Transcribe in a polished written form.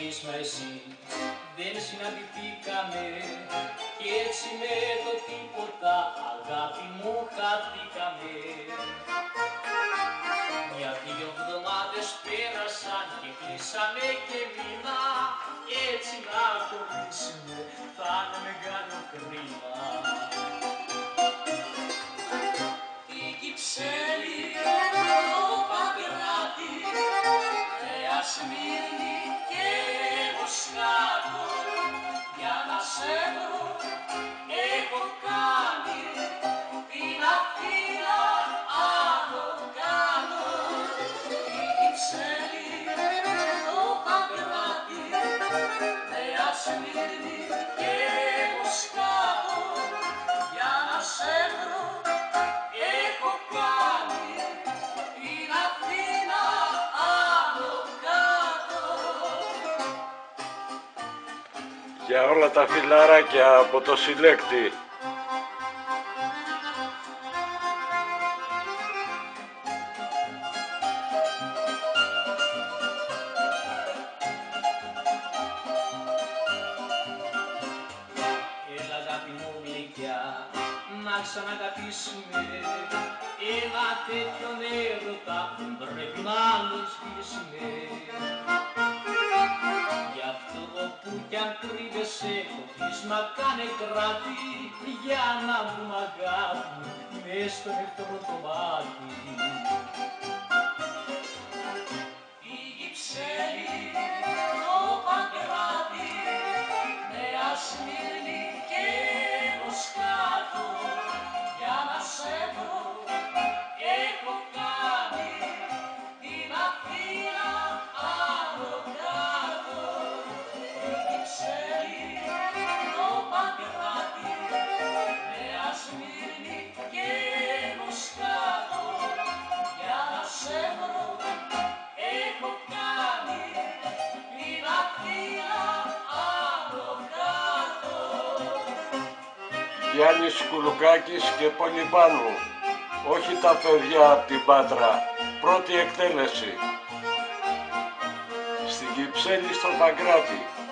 πεις μα εσύ δεν συναντηθήκαμε κι έτσι με το τίποτα αγάπη μου χαθήκαμε. Μια-δυο εβδομάδες πέρασαν και κλείσαμε και μήνα κι έτσι να χωρίσουμε θα είναι μεγάλο κρίμα. Η Κυψέλη, το Παγκράτη, Νέα Σμύρνη και Μοσχάτο, για να σε βρω έχω κάνει την Αθήνα άνω κάτω. Η Κυψέλη, το Παγκράτη, Νέα Σμύρνη και Μοσχάτο, για να σε βρω έχω κάνει την Αθήνα άνω κάτω. Για όλα τα φιλαράκια από το συλλέκτη. Έλα αγάπη μου γλυκιά, να ξαναγαπήσουμε. Ένα τέτοιον έρωτα πρέπει να το σβήσουμε. Γι' αυτό όπου κι αν κρύβεσαι το κλείσμα κάνε κράτη, για να βρούμε αγάπη μες στον εχθρό το μάτι. Η Κυψέλη, το Παγκράτη, Νέα Σμύρνη και Μοσχάτο, για να σε βρω έχω κάνει την Αθήνα άνω κάτω. Η Κυψέλη, το Παγκράτη, Νέα Σμύρνη και Μοσχάτο, για να σε βρω έχω κάνει την Αθήνα άνω κάτω. Γιάννης Κουλουκάκης και Πολυπάνου. Όχι τα παιδιά απ' την Πάτρα. Πρώτη εκτέλεση. Στην Κυψέλη στον Παγκράτη.